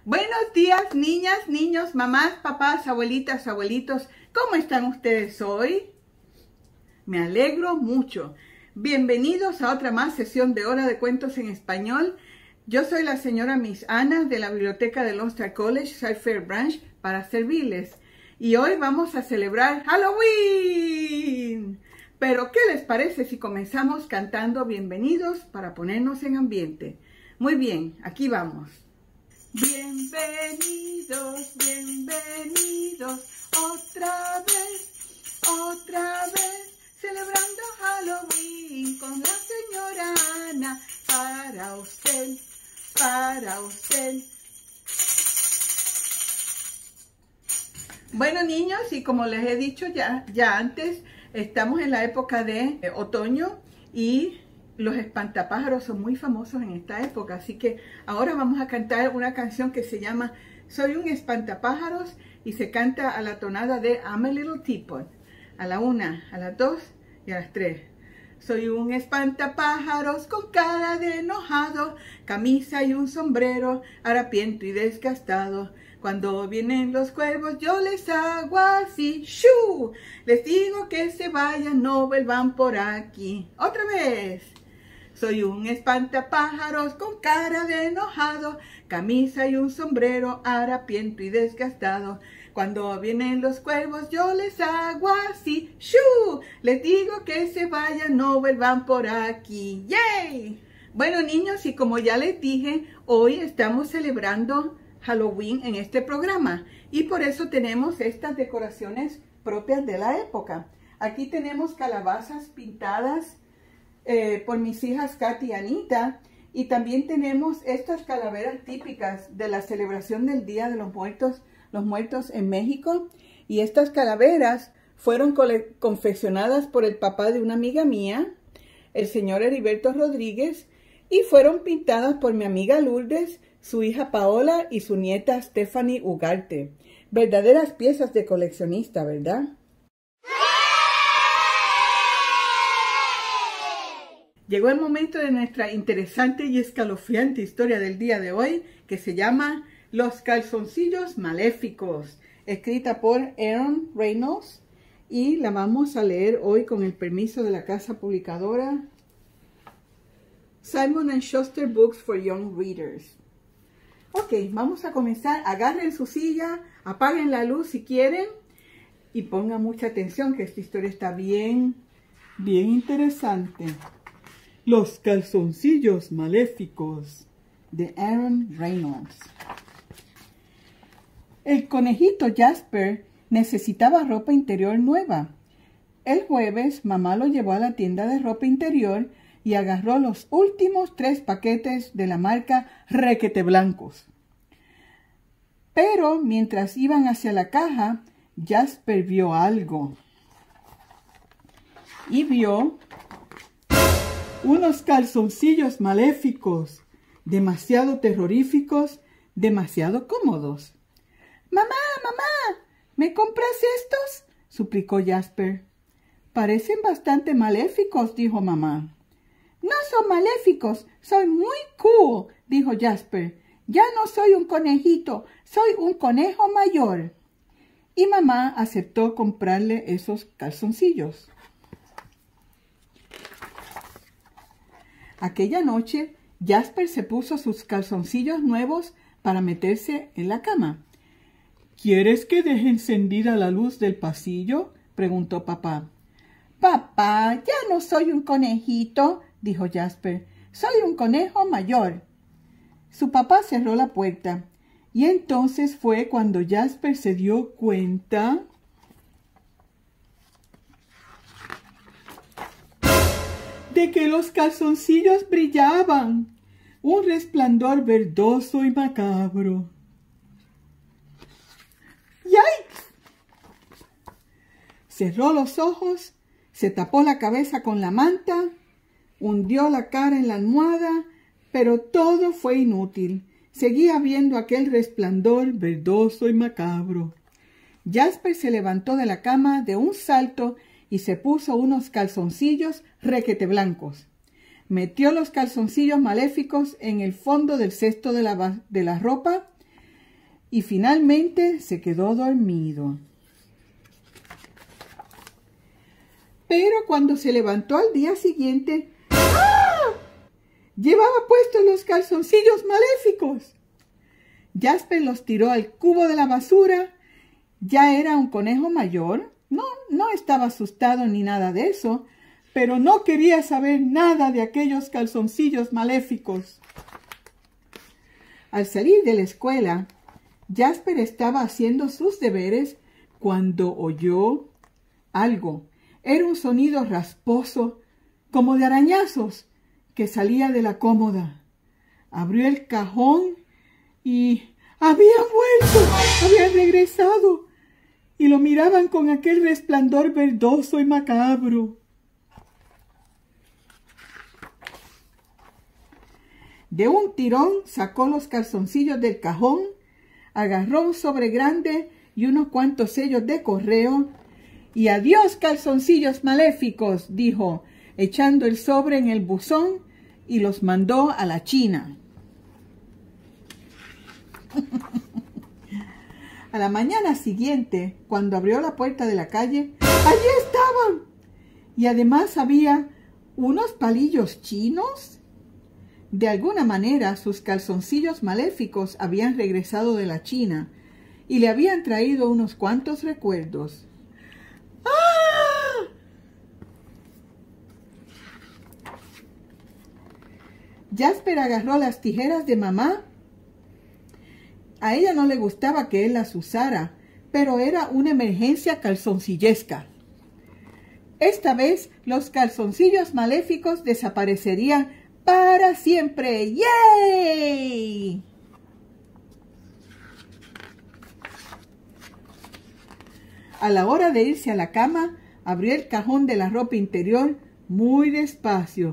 Buenos días, niñas, niños, mamás, papás, abuelitas, abuelitos. ¿Cómo están ustedes hoy? Me alegro mucho. Bienvenidos a otra más sesión de Hora de Cuentos en Español. Yo soy la señora Miss Ana de la Biblioteca de Lone Star College, South Fair Branch, para servirles. Y hoy vamos a celebrar Halloween. Pero, ¿qué les parece si comenzamos cantando bienvenidos para ponernos en ambiente? Muy bien, aquí vamos. Bienvenidos, bienvenidos, otra vez, celebrando Halloween con la señora Ana, para usted, para usted. Bueno, niños, y como les he dicho ya antes, estamos en la época de otoño y los espantapájaros son muy famosos en esta época, así que ahora vamos a cantar una canción que se llama Soy un espantapájaros y se canta a la tonada de I'm a Little Teapot, a la 1, a las 2 y a las 3. Soy un espantapájaros con cara de enojado, camisa y un sombrero, harapiento y desgastado. Cuando vienen los cuervos yo les hago así, ¡shoo! Les digo que se vayan, no vuelvan por aquí. ¡Otra vez! Soy un espantapájaros con cara de enojado, camisa y un sombrero, harapiento y desgastado. Cuando vienen los cuervos yo les hago así, ¡shoo! Les digo que se vayan, no vuelvan por aquí. ¡Yay! Bueno, niños, y como ya les dije, hoy estamos celebrando Halloween en este programa y por eso tenemos estas decoraciones propias de la época. Aquí tenemos calabazas pintadas por mis hijas Katy y Anita, y también tenemos estas calaveras típicas de la celebración del Día de los Muertos en México, y estas calaveras fueron confeccionadas por el papá de una amiga mía, el señor Heriberto Rodríguez, y fueron pintadas por mi amiga Lourdes, su hija Paola y su nieta Stephanie Ugarte. Verdaderas piezas de coleccionista, ¿verdad? Llegó el momento de nuestra interesante y escalofriante historia del día de hoy, que se llama Los calzoncillos maléficos, escrita por Aaron Reynolds, y la vamos a leer hoy con el permiso de la casa publicadora Simon & Schuster Books for Young Readers. Ok, vamos a comenzar. Agarren su silla, apaguen la luz si quieren y pongan mucha atención que esta historia está bien interesante. Los calzoncillos maléficos, de Aaron Reynolds. El conejito Jasper necesitaba ropa interior nueva. El jueves, mamá lo llevó a la tienda de ropa interior y agarró los últimos 3 paquetes de la marca Requete Blancos. Pero mientras iban hacia la caja, Jasper vio algo. Y vio unos calzoncillos maléficos, demasiado terroríficos, demasiado cómodos. ¡Mamá, mamá! ¿Me compras estos?, suplicó Jasper. Parecen bastante maléficos, dijo mamá. No son maléficos, soy muy cool, dijo Jasper. Ya no soy un conejito, soy un conejo mayor. Y mamá aceptó comprarle esos calzoncillos. Aquella noche, Jasper se puso sus calzoncillos nuevos para meterse en la cama. ¿Quieres que deje encendida la luz del pasillo?, preguntó papá. Papá, ya no soy un conejito, dijo Jasper. Soy un conejo mayor. Su papá cerró la puerta y entonces fue cuando Jasper se dio cuenta de que los calzoncillos brillaban, un resplandor verdoso y macabro. ¡Yikes! Cerró los ojos, se tapó la cabeza con la manta, hundió la cara en la almohada, pero todo fue inútil. Seguía viendo aquel resplandor verdoso y macabro. Jasper se levantó de la cama de un salto y se puso unos calzoncillos requete blancos. Metió los calzoncillos maléficos en el fondo del cesto de la ropa, y finalmente se quedó dormido. Pero cuando se levantó al día siguiente, ¡ah!, llevaba puestos los calzoncillos maléficos. Jasper los tiró al cubo de la basura. Ya era un conejo mayor. No estaba asustado ni nada de eso, pero no quería saber nada de aquellos calzoncillos maléficos. Al salir de la escuela, Jasper estaba haciendo sus deberes cuando oyó algo. Era un sonido rasposo, como de arañazos, que salía de la cómoda. Abrió el cajón y habían vuelto, habían regresado, y lo miraban con aquel resplandor verdoso y macabro. De un tirón sacó los calzoncillos del cajón, agarró un sobre grande y unos cuantos sellos de correo, y adiós calzoncillos maléficos, dijo, echando el sobre en el buzón, y los mandó a la China. A la mañana siguiente, cuando abrió la puerta de la calle, allí estaban. Y además había unos palillos chinos. De alguna manera, sus calzoncillos maléficos habían regresado de la China y le habían traído unos cuantos recuerdos. ¡Ah! Jasper agarró las tijeras de mamá. A ella no le gustaba que él las usara, pero era una emergencia calzoncillesca. Esta vez los calzoncillos maléficos desaparecerían para siempre. ¡Yay! A la hora de irse a la cama, abrió el cajón de la ropa interior muy despacio.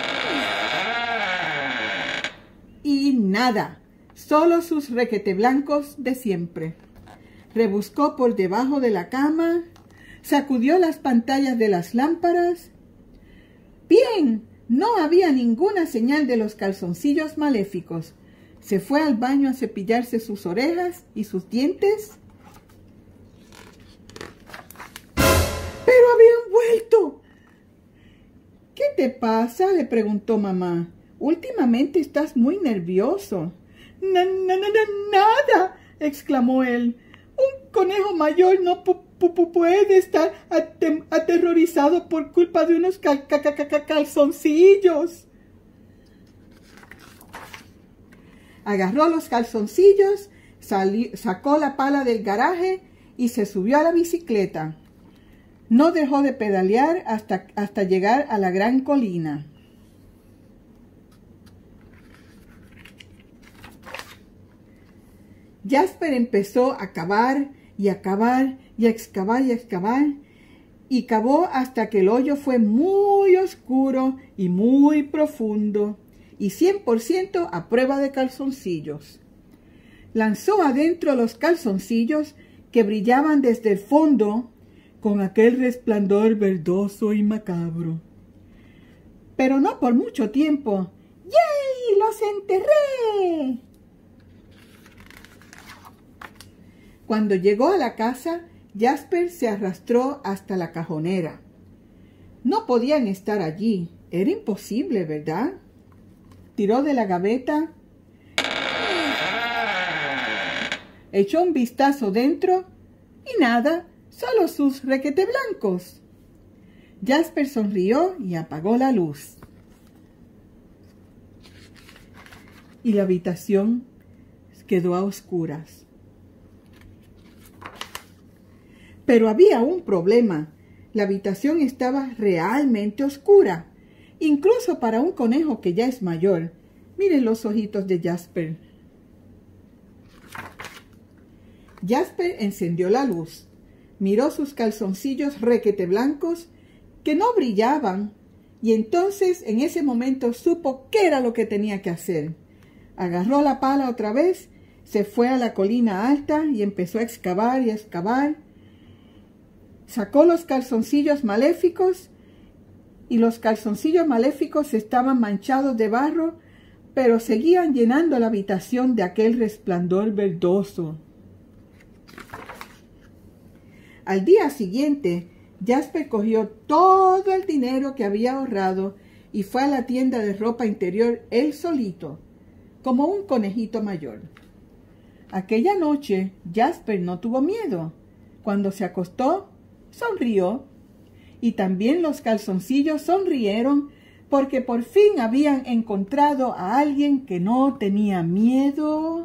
Y nada. Solo sus requeteblancos de siempre. Rebuscó por debajo de la cama, sacudió las pantallas de las lámparas. Bien, no había ninguna señal de los calzoncillos maléficos. Se fue al baño a cepillarse sus orejas y sus dientes. ¡Pero habían vuelto! ¿Qué te pasa?, le preguntó mamá. Últimamente estás muy nervioso. Nada, exclamó él. Un conejo mayor no puede estar aterrorizado por culpa de unos calzoncillos. Agarró los calzoncillos, sacó la pala del garaje y se subió a la bicicleta. No dejó de pedalear hasta llegar a la gran colina. Jasper empezó a cavar y a cavar y a excavar y a excavar, y cavó hasta que el hoyo fue muy oscuro y muy profundo y 100% a prueba de calzoncillos. Lanzó adentro los calzoncillos que brillaban desde el fondo con aquel resplandor verdoso y macabro. Pero no por mucho tiempo. ¡Yay! ¡Los enterré! Cuando llegó a la casa, Jasper se arrastró hasta la cajonera. No podían estar allí. Era imposible, ¿verdad? Tiró de la gaveta, echó un vistazo dentro y nada, solo sus requeteblancos. Jasper sonrió y apagó la luz. Y la habitación quedó a oscuras. Pero había un problema. La habitación estaba realmente oscura, incluso para un conejo que ya es mayor. Miren los ojitos de Jasper. Jasper encendió la luz, miró sus calzoncillos requeteblancos que no brillaban, y entonces en ese momento supo qué era lo que tenía que hacer. Agarró la pala otra vez, se fue a la colina alta y empezó a excavar y a excavar. Sacó los calzoncillos maléficos y los calzoncillos maléficos estaban manchados de barro pero seguían llenando la habitación de aquel resplandor verdoso. Al día siguiente, Jasper cogió todo el dinero que había ahorrado y fue a la tienda de ropa interior él solito, como un conejito mayor. Aquella noche, Jasper no tuvo miedo. Cuando se acostó, sonrió. Y también los calzoncillos sonrieron porque por fin habían encontrado a alguien que no tenía miedo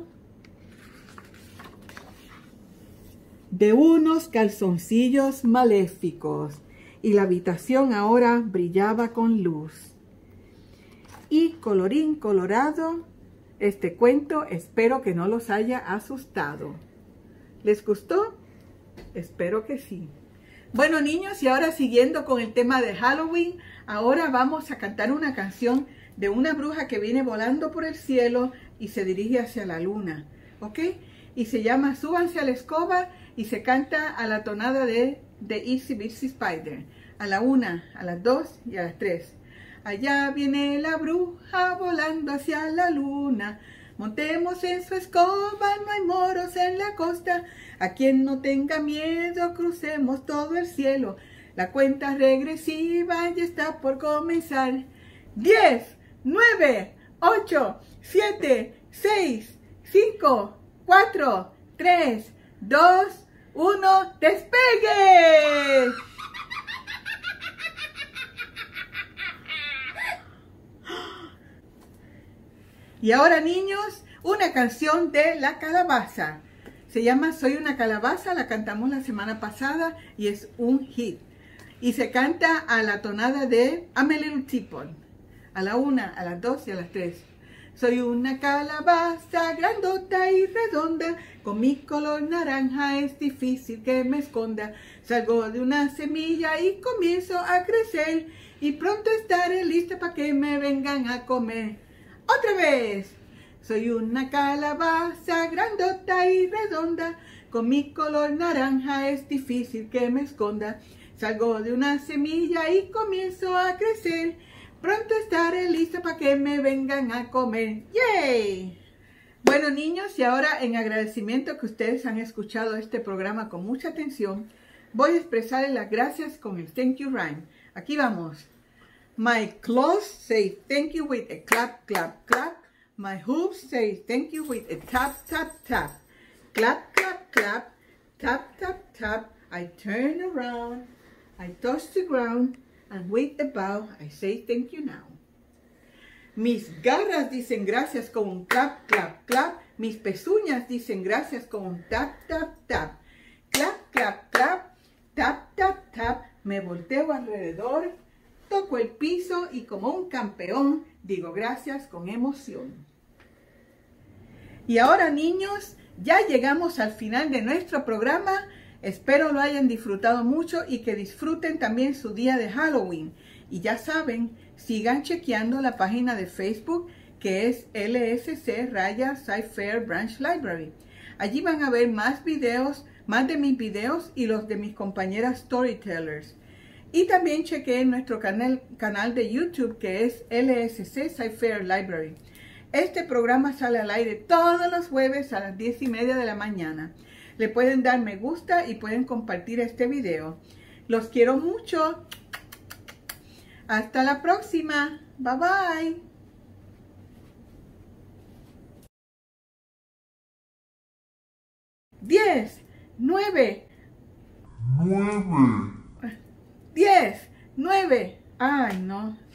de unos calzoncillos maléficos. Y la habitación ahora brillaba con luz. Y colorín colorado, este cuento espero que no los haya asustado. ¿Les gustó? Espero que sí. Bueno, niños, y ahora siguiendo con el tema de Halloween, ahora vamos a cantar una canción de una bruja que viene volando por el cielo y se dirige hacia la luna, ¿ok? Y se llama Súbanse a la escoba y se canta a la tonada de Itsy Bitsy Spider, a la 1, a las 2 y a las 3. Allá viene la bruja volando hacia la luna. Montemos en su escoba, no hay moros en la costa. A quien no tenga miedo, crucemos todo el cielo. La cuenta regresiva ya está por comenzar. 10, 9, 8, 7, 6, 5, 4, 3, 2, 1, ¡despegue! Y ahora, niños, una canción de La Calabaza. Se llama Soy una calabaza, la cantamos la semana pasada y es un hit. Y se canta a la tonada de I'm a Little Teapot. A la 1, a las 2 y a las 3. Soy una calabaza grandota y redonda, con mi color naranja es difícil que me esconda. Salgo de una semilla y comienzo a crecer, y pronto estaré lista para que me vengan a comer. ¡Otra vez! Soy una calabaza grandota y redonda, con mi color naranja es difícil que me esconda. Salgo de una semilla y comienzo a crecer, pronto estaré lista para que me vengan a comer. ¡Yay! Bueno, niños, y ahora en agradecimiento que ustedes han escuchado este programa con mucha atención, voy a expresarles las gracias con el Thank You Rhyme. Aquí vamos. My claws say thank you with a clap, clap, clap. My hooves say thank you with a tap, tap, tap. Clap, clap, clap. Tap, tap, tap. I turn around. I touch the ground. And with a bow, I say thank you now. Mis garras dicen gracias con un clap, clap, clap. Mis pezuñas dicen gracias con un tap, tap, tap. Clap, clap, clap. Tap, tap, tap. Me volteo alrededor. Toco el piso y como un campeón digo gracias con emoción. Y ahora, niños, ya llegamos al final de nuestro programa. Espero lo hayan disfrutado mucho y que disfruten también su día de Halloween. Y ya saben, sigan chequeando la página de Facebook que es LSC_Sci-Fair Branch Library. Allí van a ver más videos, más de mis videos y los de mis compañeras Storytellers. Y también chequeen nuestro canal de YouTube que es LSC Sci-Fair Library. Este programa sale al aire todos los jueves a las 10:30 de la mañana. Le pueden dar me gusta y pueden compartir este video. Los quiero mucho. Hasta la próxima. Bye bye. 10, 9. 10, 9. Ay, no.